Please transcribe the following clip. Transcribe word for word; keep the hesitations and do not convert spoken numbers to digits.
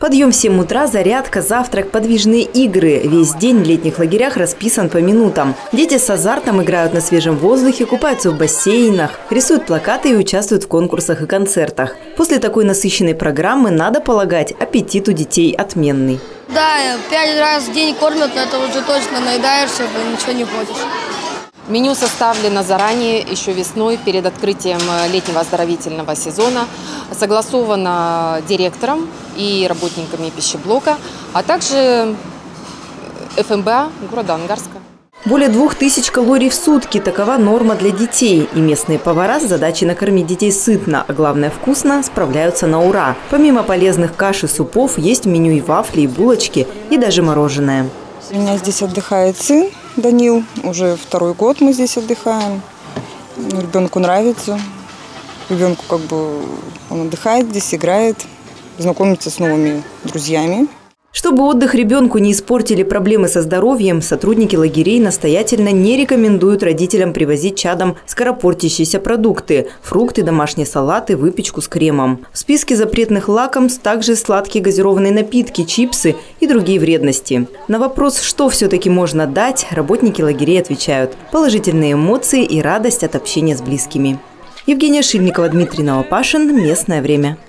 Подъем в семь утра, зарядка, завтрак, подвижные игры. Весь день в летних лагерях расписан по минутам. Дети с азартом играют на свежем воздухе, купаются в бассейнах, рисуют плакаты и участвуют в конкурсах и концертах. После такой насыщенной программы, надо полагать, аппетит у детей отменный. Да, пять раз в день кормят, но это уже точно наедаешься, ничего не хочешь. Меню составлено заранее, еще весной, перед открытием летнего оздоровительного сезона. Согласовано директором и работниками пищеблока, а также эф эм бэ а города Ангарска. Более двух тысяч калорий в сутки – такова норма для детей. И местные повара с задачей накормить детей сытно, а главное вкусно, справляются на ура. Помимо полезных каш и супов, есть в меню и вафли, и булочки, и даже мороженое. У меня здесь отдыхает сын Данил. Уже второй год мы здесь отдыхаем. Ребенку нравится. Ребенку как бы он отдыхает здесь, играет, знакомится с новыми друзьями. Чтобы отдых ребенку не испортили проблемы со здоровьем, сотрудники лагерей настоятельно не рекомендуют родителям привозить чадам скоропортящиеся продукты – фрукты, домашние салаты, выпечку с кремом. В списке запретных лакомств также сладкие газированные напитки, чипсы и другие вредности. На вопрос, что все-таки можно дать, работники лагерей отвечают – положительные эмоции и радость от общения с близкими. Евгения Шильникова, Дмитрий Новопашин. Местное время.